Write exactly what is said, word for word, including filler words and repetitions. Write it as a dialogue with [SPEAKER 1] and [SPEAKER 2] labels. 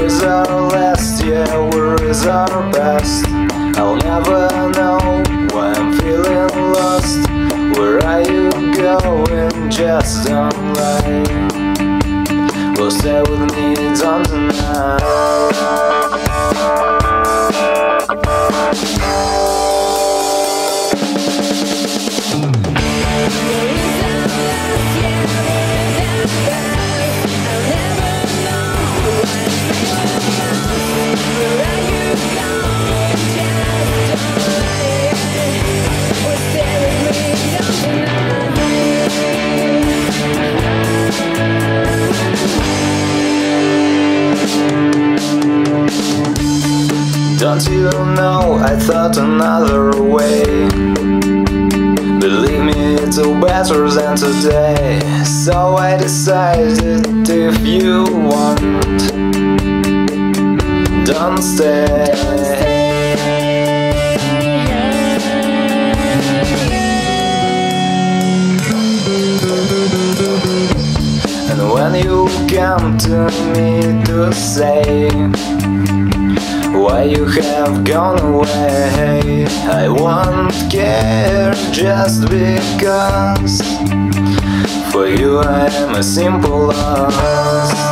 [SPEAKER 1] is our last, yeah, where is our past? I'll never know why I'm feeling lost. Where are you going? Just don't lie. Well, stay with me, don't deny. Don't you know, I thought another way. Believe me, it's all better than today. So I decided, if you want, don't stay. And when you come to me to say why you have gone away, I won't care, just because for you I am a simple loss.